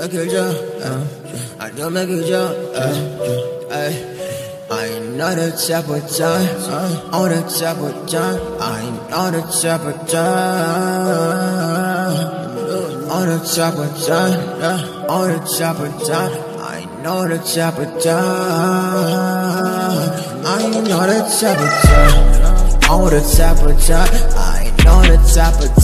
make it jump, I don't make it jump, I ain't not the type of time, on the type of time, I ain't not the type of time, on the type of time, on the type of time, I ain't not the type of time, I ain't not the type of time, on the type of time, I ain't not the type of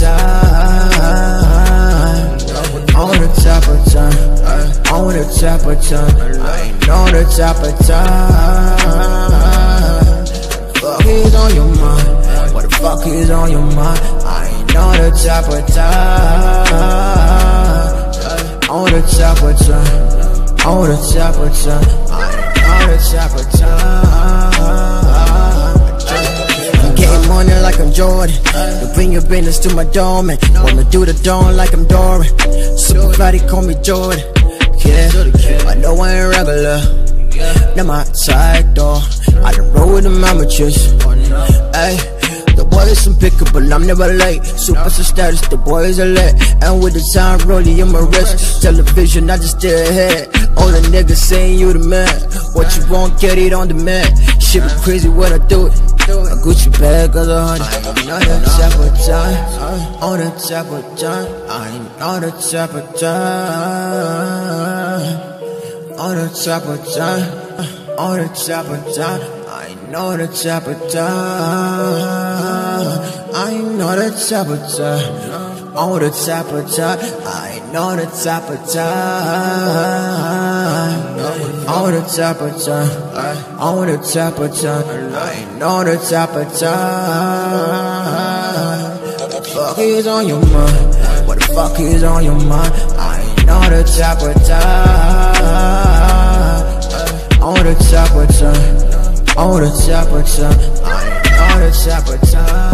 time, on the type of time, on the type of time, I ain't on the type of time. Fuck is on your mind? What the fuck is on your mind? I ain't on the type of time, on the type of time, on the type of time, I ain't on the type of time. Game on it like I'm Jordan. You bring your business to my dome and wanna do the dawn like I'm Doran. Super fly, call me Jordan. Yeah, I know I ain't regular. Now my side door, I done roll with them amateurs. Ay, the boy is unpickable, I'm never late. Superstar status, the boy is elite. And with the time rolling in my wrist, television, I just stay ahead. All the niggas saying you the man. What you want, get it on the man. Shit be crazy when I do it. I Gucci bag, cause I ain't on the type of time, on the type of time, I ain't on the type of time, on the type of time, on the type of time, I ain't on the type of time, I ain't on the type of time, on the type of time, I ain't on the type of time, on the type of time, on the type of time, I ain't on the type of time. What the fuck is on your mind? What the fuck is on your mind? I ain't on the type of time, on the type of time, on the type of time, I ain't on the type of time.